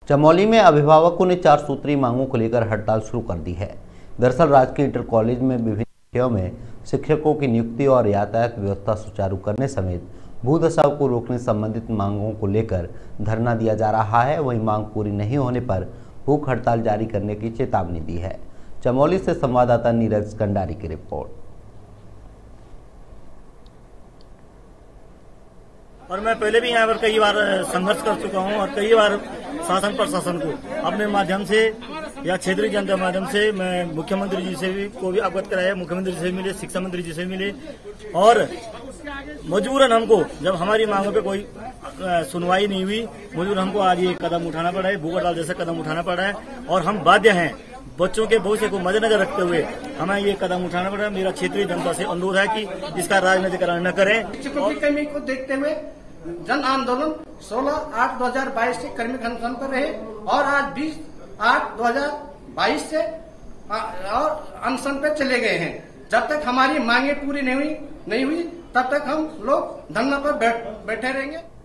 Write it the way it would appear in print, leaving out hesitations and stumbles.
चमोली में अभिभावकों ने 4 सूत्रीय मांगों को लेकर हड़ताल शुरू कर दी है। दरअसल राजकीय इंटर कॉलेज में विभिन्न विषयों में शिक्षकों की नियुक्ति और यातायात व्यवस्था सुचारू करने समेत भूदशा को रोकने संबंधित मांगों को लेकर धरना दिया जा रहा है। वहीं मांग पूरी नहीं होने पर भूख हड़ताल जारी करने की चेतावनी दी है। चमोली से संवाददाता नीरज कंडारी की रिपोर्ट। और मैं पहले भी यहाँ पर कई बार संघर्ष कर चुका हूँ और कई बार शासन प्रशासन को अपने माध्यम से या क्षेत्रीय जनता माध्यम से मैं मुख्यमंत्री जी से भी को भी अवगत कराया, मुख्यमंत्री जी से मिले, शिक्षा मंत्री जी से मिले और मजबूरन हमको जब हमारी मांगों पे कोई सुनवाई नहीं हुई, मजबूरन हमको आज ये कदम उठाना पड़ा है, भूख हड़ताल जैसा कदम उठाना पड़ा है और हम बाध्य हैं बच्चों के भविष्य को मद्देनजर रखते हुए हमें ये कदम उठाना पड़ा। मेरा क्षेत्रीय जनता से अनुरोध है कि इसका राजनीतिकरण न करें। शिक्षकों की कमी को देखते हुए जन आंदोलन 16/8/2022 से कर्मी अनशन पर रहे और आज 20/8/2022 से और अनशन पर चले गए हैं। जब तक हमारी मांगे पूरी नहीं हुई तब तक हम लोग धरना पर बैठे रहेंगे।